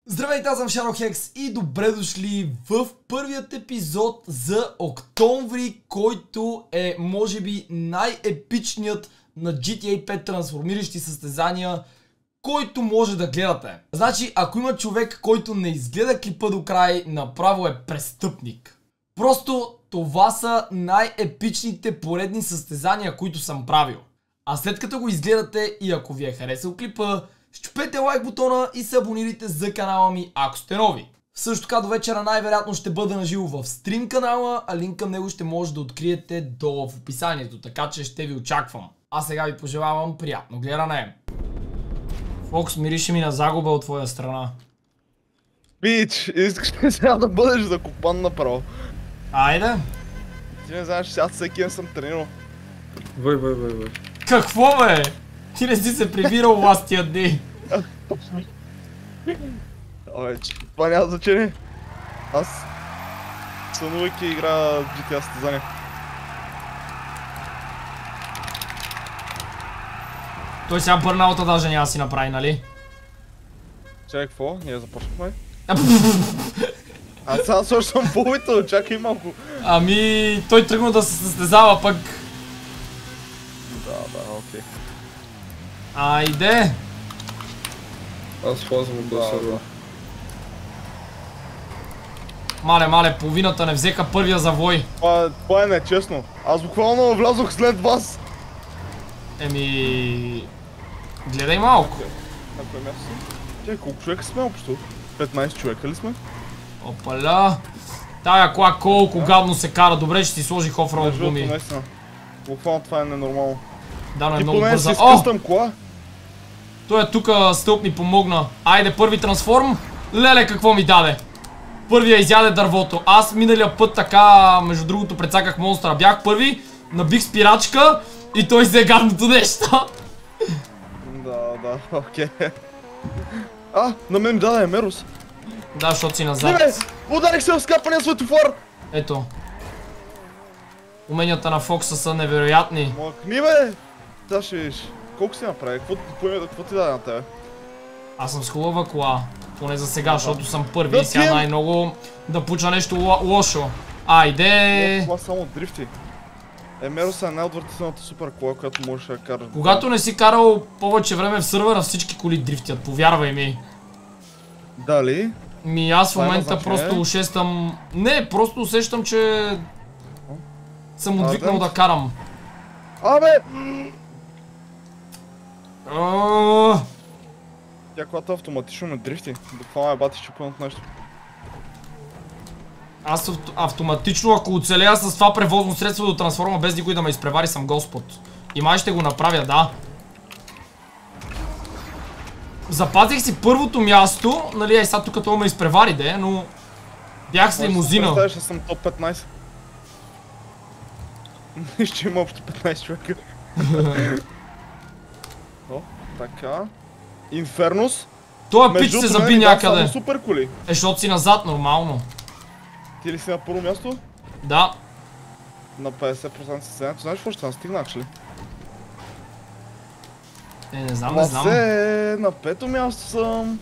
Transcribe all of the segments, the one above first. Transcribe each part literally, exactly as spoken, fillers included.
Здравейте, аз съм Шарохекс и добре дошли в първият епизод за октомври, който е може би най-епичният на джи ти ей пет трансформиращи състезания, който може да гледате. Значи, ако има човек, който не изгледа клипа до край, направо е престъпник. Просто това са най-епичните поредни състезания, които съм правил. А след като го изгледате и ако ви е харесал клипа, щупете лайк бутона и се абонирайте за канала ми, ако сте нови. Също така до вечера най-вероятно ще бъда наживо в стрим канала, а линк към него ще може да откриете долу в описанието, така че ще ви очаквам. А сега ви пожелавам приятно гледане. Фокс, мирише ми на загуба от твоя страна. Бич, искаш ли сега да бъдеш закопан направо? Айде. Ти не знаеш, аз всеки ден съм тренирал. Въй, въй, въй, въй. Какво бе? Ти не си се прибирал ластия дни. Абе, това няма значение. Аз сънувайки игра джи ти ей състезания. Той сега бърнаута даже няма си направи, нали? Чакай, какво? Ние започнахме. Аз сега също съм побител, чакай малко. Ами, той тръгна да се състезава пък. Да, да, окей. Айде! Аз ползвам от Да, този да. сервер. Мале, мале, половината не взеха първия завой. Това, това е нечестно. Аз буквално влязох след вас. Еми... Гледай малко. На кое място си? Чакай, колко човека сме общо? петнайсет човека ли сме? Опаля. Тая кола колко гадно се кара. Добре, ще си сложи хофроуд Между другото, гуми. наистина. Буквално това е ненормално. Да, но е Ти много поне бърза. си О! скъстам кола. Той е тука, стълб ми помогна. Айде, първи трансформ. Леле, какво ми даде. Първия изяде дървото. Аз миналия път така, между другото, прецаках монстъра. Бях първи, набих спирачка и той взе гадното нещо. Да, да, окей. А, на мен ми даде Емерус. Да, защото си Не назад. бе, ударих се в скапания светофор. Ето. Уменията на Фокса са невероятни. Махни бе. Да, ще видиш. Колко си направи? Какво, какво ти даде на тебе? Аз съм с хубава кола. Поне за сега, защото съм първи Да, и сега пием. най-много да пуча нещо ло- лошо. Айде! Това само дрифти. Емерус е най-отвратителната супер кола, която можеш да караш. Когато не си карал повече време в сървъра, всички коли дрифтят, повярвай ми. Дали? Ми аз в Това има момента значение. просто усещам... Не, просто усещам, че... съм А, отвикнал да. да карам. Абе! Аааа. Тя колата автоматично ме дрифти. Буквално е бати щупен от нещо. Аз авто- автоматично, ако оцелея с това превозно средство до трансформа без никой да ме изпревари, съм Господ. И май ще го направя, да. Запазих си първото място, нали, ай сега тук това ме изпревари, де, но... Бях с лимузина. Представяш, че съм топ петнайсет. Ще има общо петнайсет човека. О, така. Инфернус. Той пич Между се другото, заби мен ми дава само някъде. супер коли. Е, защото си назад, нормално. Ти ли си на първо място? Да. На петдесет процента състезанието. Знаеш какво ще съм стигнах ли? Е, не знам, не знам. Масе, на пето място съм.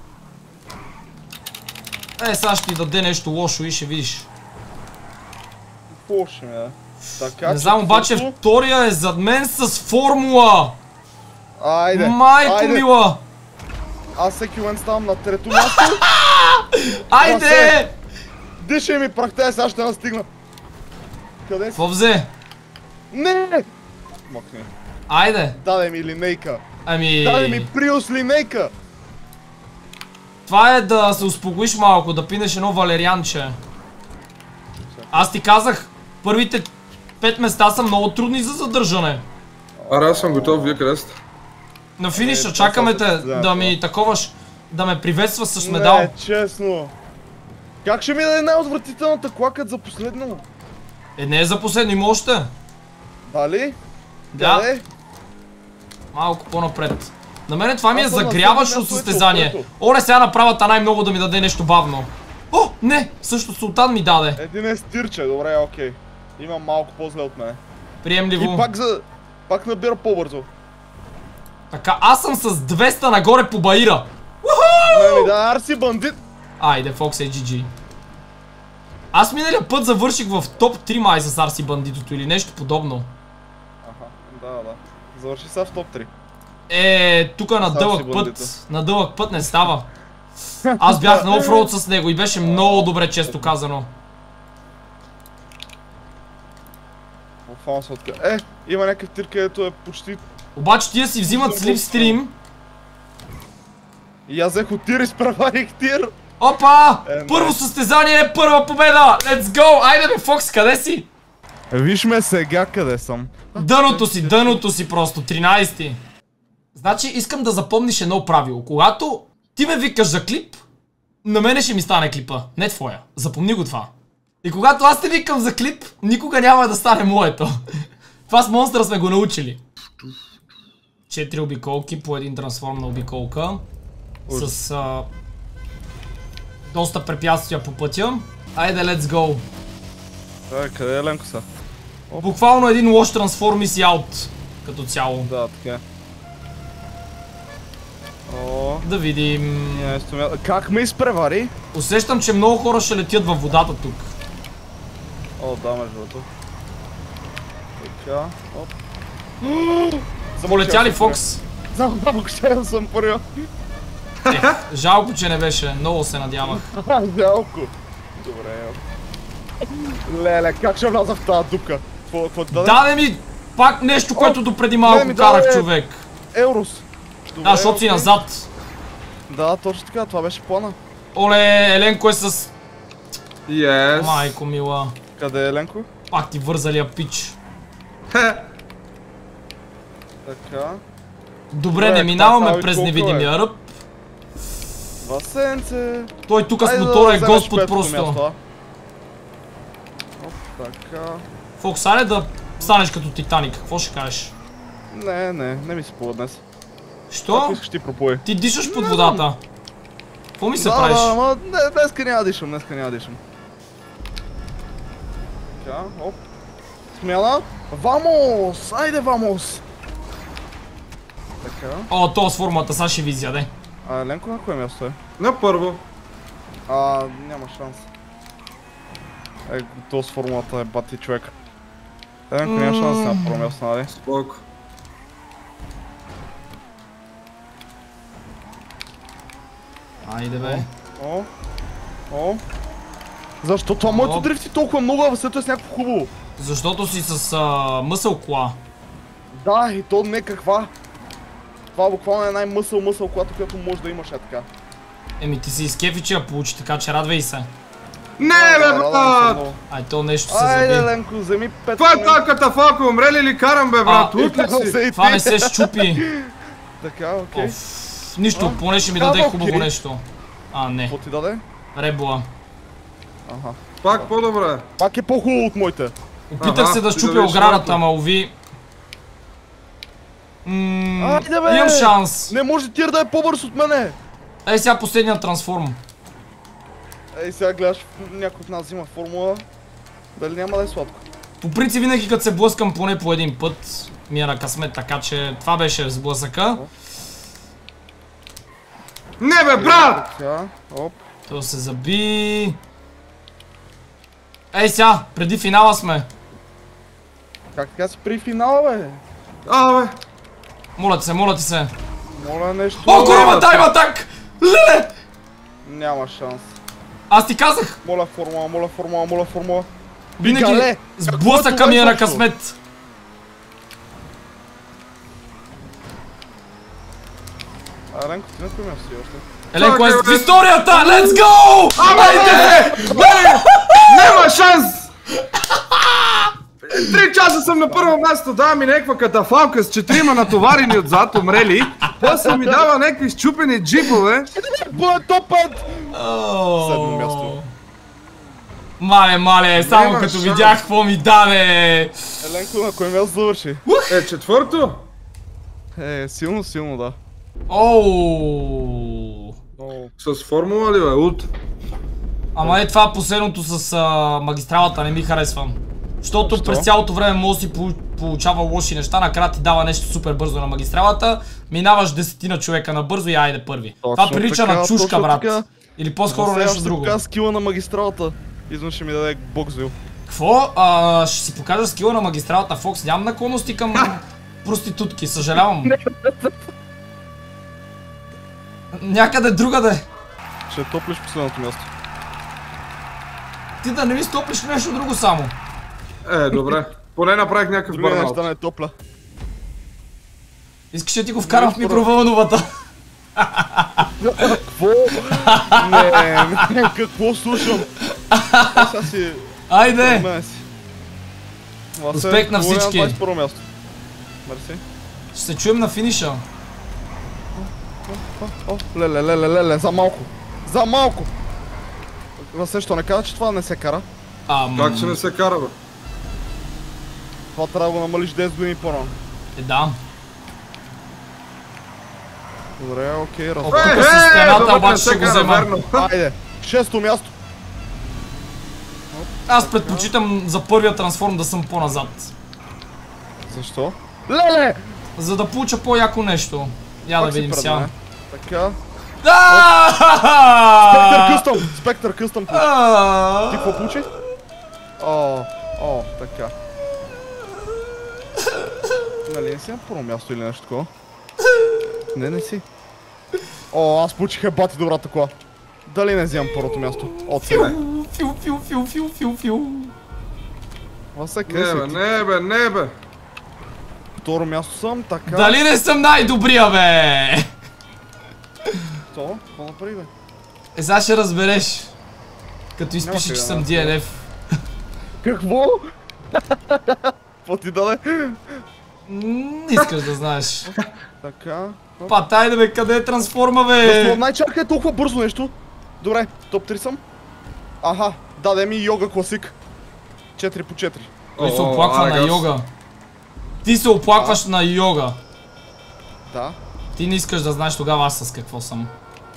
Е, сега ще ти даде нещо лошо и ще видиш. Какво ще ме да? Така, Не знам, обаче четвърто. втория е зад мен с формула. Айде, Майко айде. мила. Аз всеки момент ставам на трето място. Айде! Дишай ми прахта, сега ще настигна. Къде си? Какво взе? Не! Махни. Айде. Даде ми линейка. Ами... Даде ми Приус линейка. Това е да се успокоиш малко, да пинеш едно валерианче. Аз ти казах, първите пет места са много трудни за задържане. Аре, аз съм готов, вие къде сте? На финиша, Е, чакаме това те са- да, да ми това. таковаш, да ме приветстваш с медал. Не, честно. Как ще ми даде най-отвратителната кола като за последно? Е, не е за последно, има още. Дали? Да, Къде? малко по-напред. На мене това ми е Аз съм на загряващо седмо място, състезание. ето, ето. Оле, сега направата най-много да ми даде нещо бавно. О, не, също Султан ми даде. Един е стирче, добре, окей. Имам малко по-зле от мене. Приемливо. И пак за... Пак набира по-бързо. Така, аз съм с двеста нагоре по Баира. Не ми да, Арси бандит! Айде, Фокс е джи джи. Аз миналия път завърших в топ три май с Арси бандитото или нещо подобно. Аха, да, да. Завърши сега в топ три. Е, тука на дълъг път, на дълъг път не става. Аз бях на офроуд с него и беше много добре, често казано. Е, има някакъв тир, където е почти... Обаче тия си взимат слипстрим. И аз взех от тир и спреварих тир. Опа! Първо състезание, първа победа! Let's go! Айде бе, Фокс, къде си? Виж ме сега къде съм. Дъното си, дъното си просто, тринайсети. Значи искам да запомниш едно правило. Когато ти ме викаш за клип, на мене ще ми стане клипа, не твоя. Запомни го това. И когато аз те викам за клип, никога няма да стане моето. Това с монстъра сме го научили. Четири обиколки по един трансформ на обиколка. С а, доста препятствия по пътя. Айде, let's go. Е, къде е Ленко са? Буквално един лош трансформ и си аут. Като цяло. Да, така. О, Да видим. как ме изпревари? Усещам, че много хора ще летят във водата тук. О, да, между другото. Така, оп. Полетя ли Фокс? Замълчал съм първия. Е, жалко, че не беше. Много се надявах. Жалко. Добре. Леле, как ще вляза в тази дупка? Какво ти даде? Даде ми пак нещо, което допреди малко карах, човек. Еврос. Да, защото си назад. Да, точно така, това беше плана. Оле, Еленко е с... Yes. Майко мила. Къде е Еленко? Пак ти вързалия пич. Така. Добре, не минаваме през невидимия ръб. Два сенце. Той тук с мотора е господ просто. Оп, така. Фокс, аре да станеш като Титаник, какво ще кажеш? Не, не, не ми се пува днес. Що? Ако искаш ти пропой. Ти дишаш под водата. Какво ми се да, правиш? Да, ама днеска няма дишам, днеска няма дишам. Така, оп. Смяна. Вамос! Айде, вамос! Така. О, то с формулата, сега ще ви изяде. А, Ленко на кое място е? На първо. А, няма шанс. Е, то с формулата е бати човек. Ленко няма шанс на първо място, нали? Споко. Айде бе. О, о. Защо това моето дрифти толкова много, а въсето е с някакво хубаво? Защото си с а, мъсъл кола. Да, и то не каква. Това буквално е най-мъсъл мъсъл колата, която може да имаш, е така. Еми ти си изкефи, че я получи, така че радвай се. Не, бе, брат! Ай, то нещо се Айде, заби. Ленко, вземи пет. Това е тази катафалка, умрели ли карам, бе, брат? А, Лут ли си? Това не се щупи. Така, окей. Оф, нищо, поне ще ми даде хубаво нещо. А, не. Какво ти даде? Ребула. Аха. Пак по-добре. Пак е по-хубаво от моите. Опитах се да щупя оградата, ама уви. Ммм, Айде, бе! имам шанс. Не може тир да е по-бърз от мене. Ей сега последния трансформ. Ей сега гледаш, някой от нас взима формула. Дали няма да е сладко? По принцип винаги като се блъскам поне по един път ми е на късмет, така че това беше сблъсъка. Не, бе, брат! Така, оп. То се заби. Ей сега, преди финала сме. Как така си при финала, бе? А, бе. Моля ти се, моля ти се. Моля нещо. О, корема, дай атак! Леле! Няма шанс. Аз ти казах! Моля формула, моля формула, моля формула. Винаги Гале, сблъсъка ми е на късмет. А, Ленко, ти на кое място си още? Еленко е в историята! Let's go! Айде! Няма шанс! Три часа съм на първо място, дава ми някаква катафалка с четирима натоварени отзад, умрели. После ми дава някакви счупени джипове. Бъде топ пет! Седмо място. Мале, мале, само като видях какво ми даде. Еленко, на кое място завърши? Е, четвърто? Е, силно, силно, да. Оу. С формула ли, бе? Ут. Ама е това последното с магистралата, не ми харесвам. Защото през цялото време може да си получава лоши неща, накрая ти дава нещо супер бързо на магистралата, минаваш десетина човека набързо и айде първи. Точно Това прилича така, на чушка, точно брат. така. Или по-скоро Сега нещо ще друго. покажа скила на магистралата. Извън ще ми даде боксвил. Какво? А, ще си покажа скила на магистралата Фокс. Нямам наклонности към проститутки, съжалявам. Някъде другаде. Ще топлиш последното място. Ти да не ми стоплиш нещо друго само. Е, добре. Поне направих някакъв Други бърнаут. неща не е топля. Искаш да ти го вкарам в микровълновата. Какво? Не, не, какво слушам? Аз сега си... Айде! Мен си. Успех на всички. На двадесет и първо място. Мерси. Ще се чуем на финиша. О, леле, леле, леле, за малко. За малко! Васе, що не каза, че това не се кара? Ам... Как че не се кара, бе? Това трябва да го намалиш десет години по-рано. Е, да. Добре, окей, О, разбира. тук с стената обаче ще го взема. Айде, шесто място. Аз предпочитам за първия трансформ да съм по-назад. Защо? Леле! За да получа по-яко нещо. Я да Пак си видим пред сега. мен. Така. Аааа! Спектър къстъм! Спектър къстъм! Ти Аааа! какво получи? О, о, така. Нали не си на първо място или нещо такова? Не, не си. О, аз получих ебати добрата кола. Дали не вземам първото място? От сега. Фил, фил, фил, фил, фил, фил. Въсе, къде Не, си бе, ти? не, бе, не, бе. Второ място съм, така. Дали не съм най-добрия, бе? То? Какво направи, бе? Е, сега ще разбереш. Като изпишеш, че как да съм знам. ди ен еф. Какво? Какво ти даде? Не искаш да знаеш. Така. Па, тайде бе, къде е трансформа, Просто бе? най-чакай толкова бързо нещо. Добре, топ три съм. Аха, даде ми йога класик. четири по четири. Той се О, оплаква на Агас. йога. Ти се оплакваш на йога. Да. Ти не искаш да знаеш тогава аз с какво съм.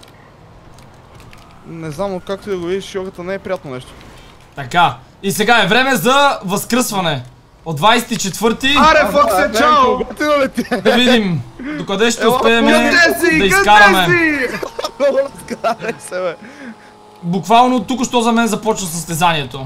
Не знам, но както и да го видиш, йогата не е приятно нещо. Така. И сега е време за възкръсване. От двадесет и четвърти Аре, Фоксе, чао! Готино ли ти? да видим докъде ще Ела, успеем Къде си? да Къде изкараме. си? Много разкарай се, бе. Буквално тук що за мен започва състезанието.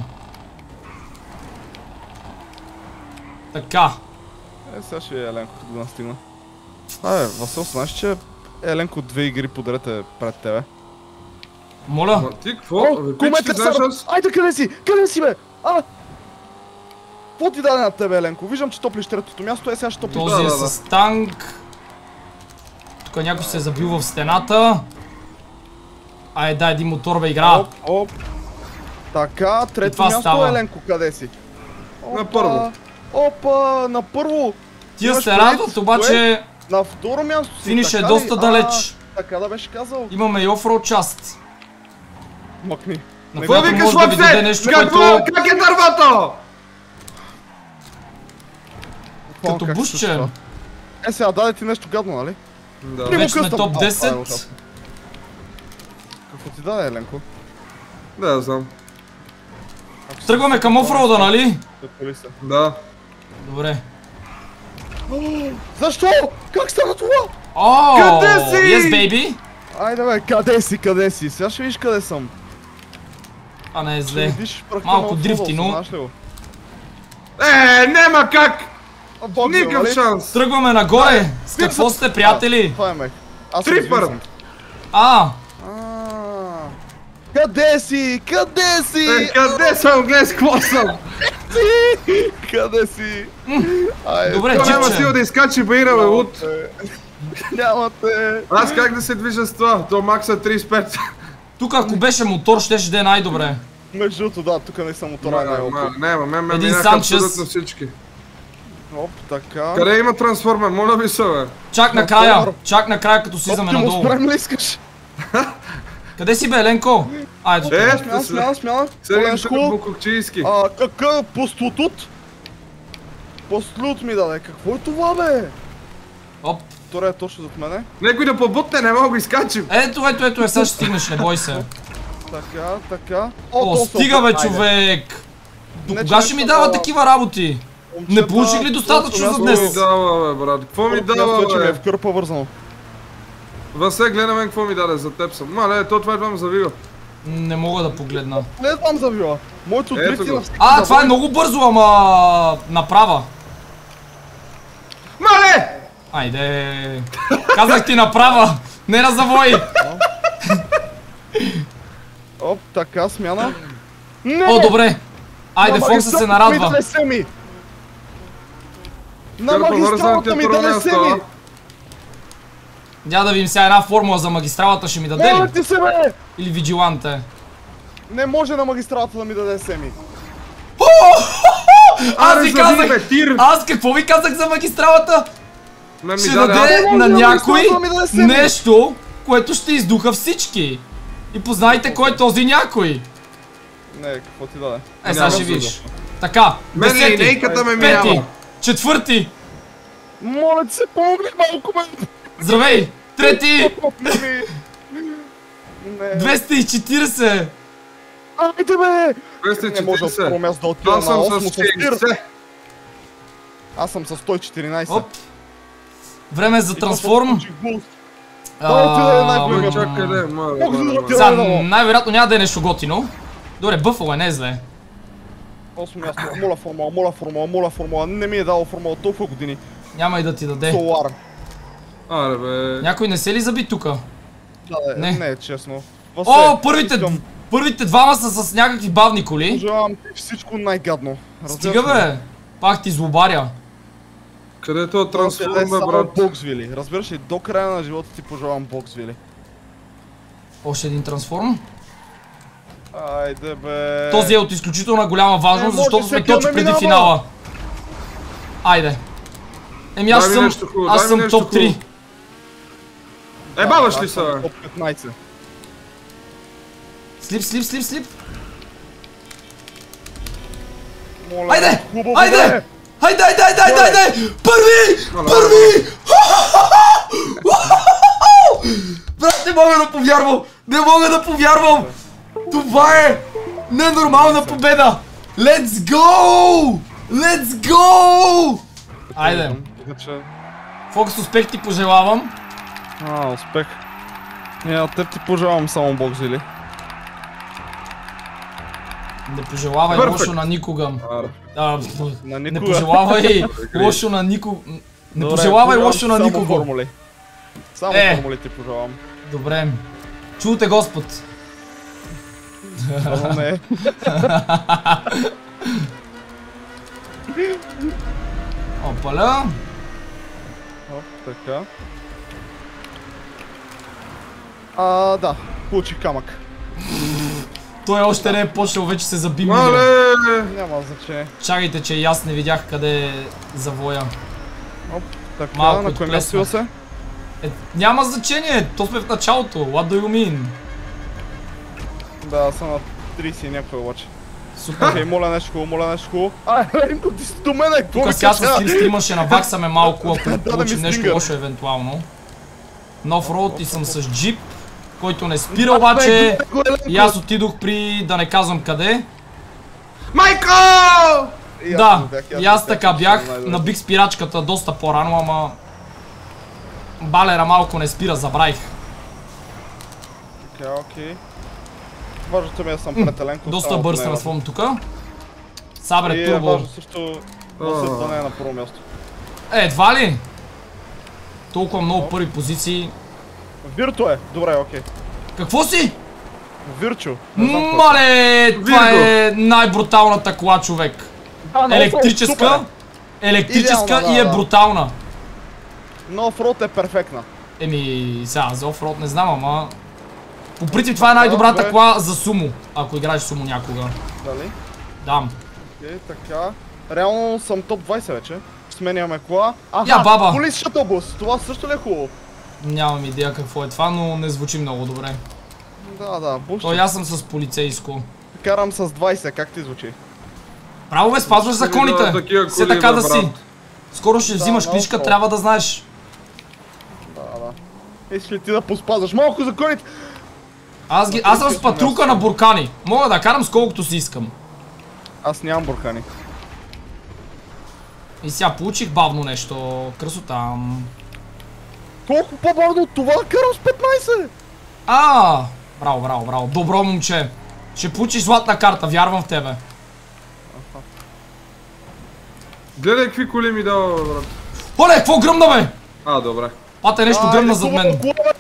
Така. Е, сега ще е Еленко, като го настигна. Абе, Васил, знаеш, че Еленко две игри подред е пред тебе. Моля. Ма ти какво? О, Бе, пич, коментар ти знаеш Сара! аз... Айде, къде си? Къде си, бе? А! Какво ти даде на тебе, Еленко? Виждам, че топлиш третото място, е сега ще топлиш. Този е да, да. с танк. Тук някой се е забил в стената. Ай, дай един мотор, бе, игра. Оп, оп. Така, трето това място, става. Еленко, къде си? На Опа, първо. Опа, на първо. Тия Имаш се предвид, радват, обаче На второ място си. финиш е така доста ли? далеч. А, така да беше казал. Имаме и офроуд част. Мъкни. На Какво която викаш, може да ви даде Фоксе? нещо, Какво? което Как е дървото? като Как се бушче. случва? Е, сега даде ти нещо гадно, нали? Да. Примо Вече сме къстъм. топ А, това е десет. ужасно. Какво ти даде, Еленко? Да, я знам. Тръгваме към офроуда, нали? Затвори се. Да. Добре. Защо? Как стана това? О, Къде си? yes, baby. Айде бе, къде си, къде си? Сега ще видиш къде съм. А, не е Ще зле. видиш пръхта Малко на дрифти, Фродо, но- знаеш ли го? Е, няма как! А, Бог мил, Никакъв нали? шанс! Тръгваме нагоре. С какво сте, приятели? Това е мех. Аз Трипър. съм Винсент. А, А, къде си? Къде си? Е, къде съм? Гледай с какво съм? Си? Къде си? Айде, добре, Това няма чипче. сила да изкачи баира, бе, луд. Няма те. Аз как да се движа с това? То макса тридесет и пет. тук ако беше мотор, щеше да е най-добре. Между другото, да, тук не съм мотора Ма, най-опит. ма, Не, ма, мен ме Един минаха Санчес. абсолютно всички. Оп, така. Къде има трансформер? Моля ви се, бе. Чак накрая, чак накрая като слизаме Оптимус надолу. Прайм ли искаш? Къде си бе, Еленко? Айде, Е, Смяна, ще смяна, се... смяна. Седем Оленшко. букокчийски. А, какъв постлутут? Постлут ми даде. Какво е това, бе? оп. Втория е точно зад мене. Некой да побутне, не мога да го изкачим. Ето, ето, ето, е, сега ще стигнеш, не бой се. Така, така. О, то се стига бе, опа- Айде. човек! До Не, кога че ще ми нещо дава мала. такива работи? Не получих ли достатъчно за днес? Какво ми дава, бе, брат? Какво ми дава, че ме е бе? в кърпа вързано. Васе, гледай мен какво ми даде, за теб съм. Мале, то това едва ме завива. Не мога да погледна. Не знам завила. Моето Ето дрифти го. на всеки А, това е завой. много бързо, ама направа. Мале! Айде. Казах ти направа, не на завой. Оп, така, смяна. Не! О, добре. Айде, На Фокса се магистралата нарадва. ми даде семи! На Кърпа, магистралата вързан ми ти е първо даде място, семи! Дя да видим сега една формула за магистралата ще ми даде Моля ли? ти се, бе! Или Vigilante? Не може на магистралата да ми даде семи. Аз Аре, ви завиде, казах! бе, тир! Аз какво ви казах за магистралата? Мен ми Ще даде, даде аз- на може да някой ми даде- ми даде семи. нещо, което ще издуха всички. И познайте кой е този някой. Не, какво ти даде? Е, сега Няма ще да видиш. Така, Мен десети, линейката ме пети, минава. четвърти, Моля ти се, помогни малко, бе! здравей, трети, Не. двеста и четиридесет. Айде, бе! двеста и Не може от първо четиридесет. място да отива Аз на съм осмо с с тир. шестдесет. Аз съм с сто и четиринайсет. Оп. Време за И то трансформ. получих буст. Той отиде А, най-големия. Ой, чакай, де, моля, Бог моля, да моля. ти Сега, даде. най-вероятно няма да е нещо готино. Добре, Бъфало е, не е зле. Осмо място. Моля формула, моля формула, моля формула. Не ми е дало формула толкова години. Няма и да ти даде. Солар. Аре, бе. Някой не се ли заби тука? Да, Не. не. Не е честно. Васе, О, първите, искам- първите двама са с някакви бавни коли. Пожелавам ти всичко най-гадно. Стига бе, пак ти злобаря. Където е Трансформ, трансформ, бе, брат? Боксвили. Разбираш ли, до края на живота ти пожелавам Боксвили. Още един трансформ. Айде бе. Този е от изключително голяма важност, Не може, защото сме всеки да точно ме преди минава. финала. Айде. Еми аз Дай ми съм, нещо хубаво, аз дай ми съм нещо топ три. хубаво. Е, баваш ли Аз са, съм бе? топ петнайсет. Слип, слип, слип, слип. Моля, Айде! хубаво, Айде! бе. Айде, айде, айде, айде, айде! Първи! Първи! Брат, не мога да повярвам! Не мога да повярвам! Това е ненормална победа! Let's go! Let's go! Айде, Иначе... Фокс, успех ти пожелавам. А, успех. Не, на теб ти пожелавам само Боксвили. Не пожелавай Perfect. лошо на никога. Аре. На А, не никога. пожелавай лошо на никога. Не Добре, пожелавай пожелавам лошо на само никого. формули. Само Е. формули ти пожелавам. Добре. Чуте Господ. Ано не. Опаля. Оп, така. А, да. Получих камък. Той още не е почнал, вече се заби милион. Мале! Няма значение. Чакайте, че и аз не видях къде е завоя. Оп, така, Малко на кое място отплесна. се? Е, няма значение, то сме в началото. What do you mean? Да, съм на трийсет и някой обаче. Супер. Окей, моля нещо хубаво, моля нещо хубаво. Ай, Ленко, ти си до мене, какво Тук ми сега с кажа? Стрим стрима ще наваксаме малко, ако Да, да получим ми нещо стига. лошо евентуално. Нов роуд и съм с джип, който не спира обаче. И аз отидох при да не казвам къде. Майко! Да, и аз така бях, набих спирачката доста по-рано, ама... Балера малко не спира, забравих. Така, окей. Важното ми е да съм пред Еленко. Доста останалото бърз не е важно. трансформ тука. Сабре, И е турбо. важно също носът да не е на първо място. Е, едва ли? Толкова много първи позиции. Вирту е, добре, окей. Какво си? Вирчу. Не знам какво е. Мале, това Вирго. е най-бруталната кола, човек. Да, но Електрическа, супер електрическа Идеална, и да, е да. брутална. е. Но офроуд е перфектна. Еми, сега за офроуд не знам, ама... По принцип това е най-добрата Добре. кола за сумо, ако играеш сумо някога. Дали? Дам. Окей, така. Реално съм топ двайсет вече. Сменяме кола. Аха, Я, баба. полис шатобус. Това също ли е хубаво? Нямам идея какво е това, но не звучи много добре. Да, да, бушче. То и аз съм с полицейско. Карам с двайсет, как ти звучи? Право бе, спазваш Ще ми законите. дадат такива Все коли, така бе, да си. брат. Скоро ще взимаш Да, книжка, много. трябва да знаеш. Да, да. Искаш ли ти да поспазваш малко законите? Аз, ги, аз съм с патрулка на буркани. Мога да карам с колкото си искам. Аз нямам буркани. И сега получих бавно нещо. Красота. Колко по-бавно от това карам с петнайсет! А, браво, браво, браво. Добро момче. Ще получиш златна карта, вярвам в тебе. Гледай какви коли ми дава, брат. Оле, какво гръмна, бе? А, добре. Пате нещо гръмна зад мен.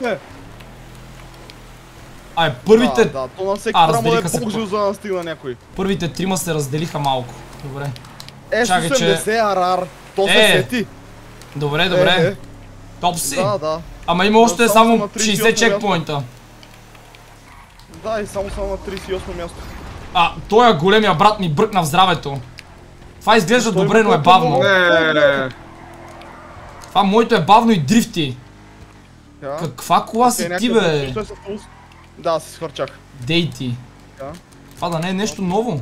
Ай, първите... Да, да, то на всеки А, трябва да е разделиха се по-жил, за да настигна някой. Първите трима се разделиха малко. Добре. Е, Чакай, че- седемдесет арар. То се Е. сети. Добре, Е, добре. е. Топ си. Да, да. Ама има още Да, само само на тридесет и шейсет осмо чекпоинта. Да, и само само на тридесет и осмо място. А, той е големия брат ми бръкна в здравето. Това изглежда Той добре, има но е толкова бавно. Не, Това моето е бавно и дрифти. Да. Каква кола Е, си ти, някакъв бе? нещо е с пулс. Да, се схвърчах. Дейти. Да. Това да не е нещо ново.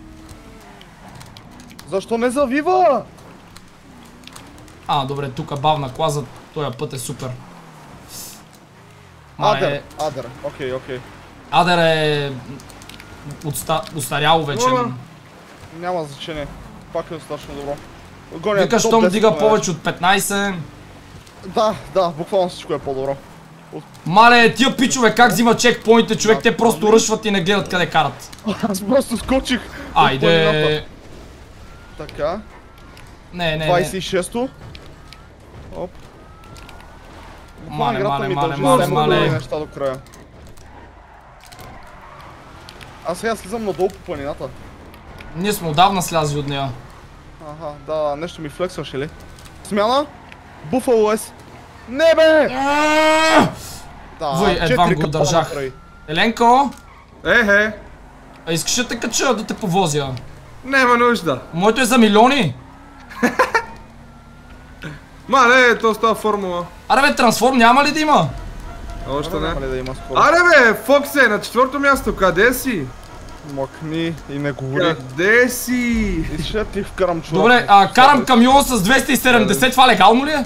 Защо не завива? А, добре, тук бавна кола за този път е супер. Мале, Адер, адер, окей, окей. Адер е... Отста... устаряло вече. Моля. Няма значение. Пак е достатъчно добро. Гоня, Вика, топ щом десет дига на повече от петнайсет. Да, да, буквално всичко е по-добро. Мале, тия пичове как взимат чекпоинтите, човек, те просто ръшват и не гледат къде карат. Аз просто скочих. от планината. Айде. Така, Не, не, не. двайсет и шесто. Оп. Мале, Играта мале, ми мале, дължи мале, само други мале. неща до края. Аз сега слизам надолу по планината. Ние сме отдавна слязли от нея. Аха, да, нещо ми флексваше ли? Смяна? Buffalo S. Не бе! Да, Вой, едва четири го капана държах. направи. Еленко, Ехе, а искаш да те кача, да те повозя? няма нужда. Моето е за милиони. Ма, не, то става формула. Аре бе, трансформ няма ли да има? Още Няма не. ли да има скоро? Аре бе, Фокс е на четвърто място, къде си? Мъкни и не говори. Къде си? И ще ти вкарам човек. Добре, а, карам камион с двеста и седемдесет, това легално ли е?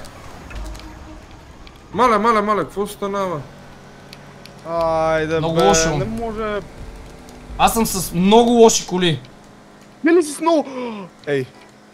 Мале, мале, мале, какво станава? Айде Много бе, лошо. не може... Аз съм с много лоши коли. Не ли си с много... Ей,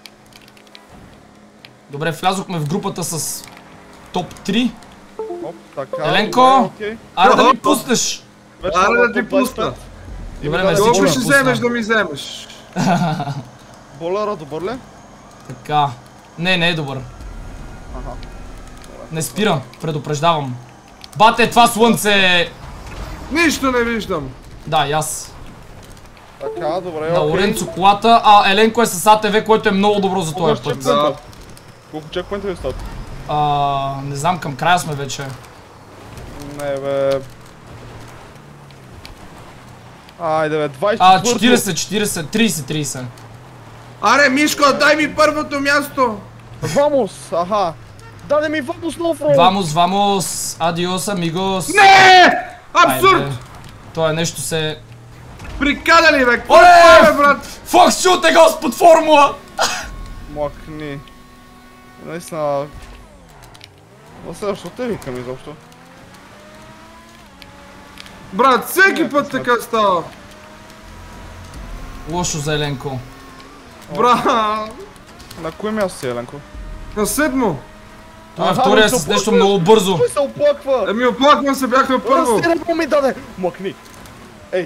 Добре, влязохме в групата с топ три. оп, така... Еленко! добре, окей. Аре да ми Оп. пуснеш. Вече Аре съм да на ти топ двайсет и пусна. пет. Добре, Има да мерси, е че Колко ме ще пусна. вземеш да ми вземеш? Болера, добър ли? Така. Не, не е добър. Аха. Не спира, предупреждавам. Бате, това слънце! Нищо не виждам. Да, и аз. Така, добре, На окей. Лоренцо колата, а Еленко е с А Т В, което е много добро за този Колко път. чекпоинта? Да. Колко чекпоинта ви стат? А, не знам, към края сме вече. Не бе... Айде бе, двайсет и А, четвърто. четирийсет, четирийсет, трийсет, трийсет. Аре, Мишко, дай ми първото място. Вамос, аха. Даде ми Вамос на офроуд. Вамос, вамос, адиос, амигос. Не! Абсурд! Айде. Това е нещо се... Прикаля ли бе? Какво Оле! е това, бе, брат? Фокс, чуте господ формула! Млъкни. Наистина... На следващото те викам изобщо. Брат, всеки път така става. Лошо за Еленко. Брат, На кое място си, Еленко? на седмо. Това е Аха, втория но се с нещо оплаква. много бързо. Той се оплаква! Еми, оплаквам се, бях на първо. Разстрелно ми даде! Млъкни! Ей,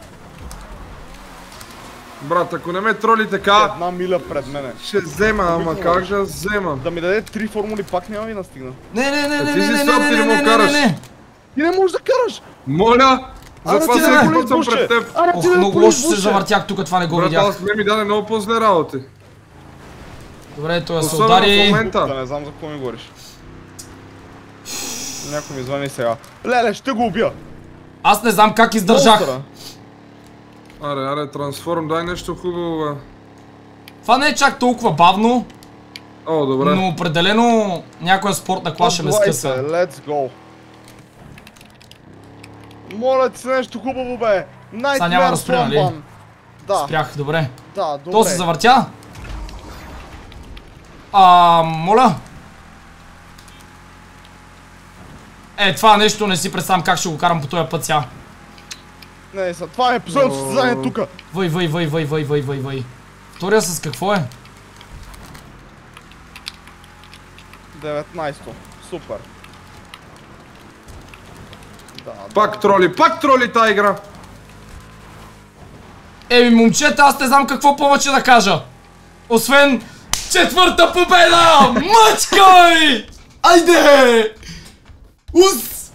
Брат, ако не ме троли така, една миля пред мене. ще взема, ама как да взема? Да ми даде три формули, пак няма ви настигна. Не, не, не, А не, ти не, си не, слаб, не, ти не, не не, му не, караш. не, не. Ти не можеш да караш! Моля! Аре, Затова ти се да не путам полиш, пред теб. Аре, ти Ох, да не много полиш, лошо се буше. завъртях тук, това не го Брат, видях. аз ме ми даде много по-зле работи. Добре, той се Особено в удари. момента. Да не знам за какво ми говориш. Някой ми звъни сега. Леле, ще го убия! Аз не знам как издържах. Монстъра. Аре, аре, трансформ, дай нещо хубаво, бе. Това не е чак толкова бавно, О, добре. но определено някоя спортна кола ще ме скъса. Let's go. Моля ти се нещо хубаво, бе. Сега няма да спря, нали? Nightmare Slamban. Да, Спрях, добре. да, добре. То се завъртя. А, моля. Е, това нещо не си представям как ще го карам по този път сега. Не, са, това е последното състезание тука. Въй, въй, въй, въй, въй, въй, въй, въй. Втория с какво е? деветнайсето. Супер. Да, Пак да. троли, пак троли тази игра. Еми, момчета, аз не знам какво повече да кажа. Освен четвърта победа! Мъчкай! Айде! Ус!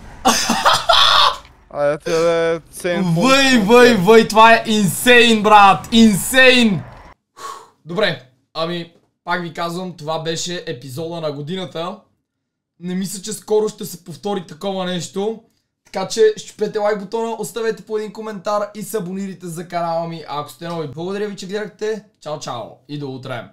Айде ти да е цен. Въй, въй, въй, това е инсейн, брат! Инсейн! Добре, ами, пак ви казвам, това беше епизода на годината. Не мисля, че скоро ще се повтори такова нещо. Така че щупете лайк бутона, оставете по един коментар и се абонирайте за канала ми, ако сте нови. Благодаря ви, че гледахте. Чао, чао и до утре!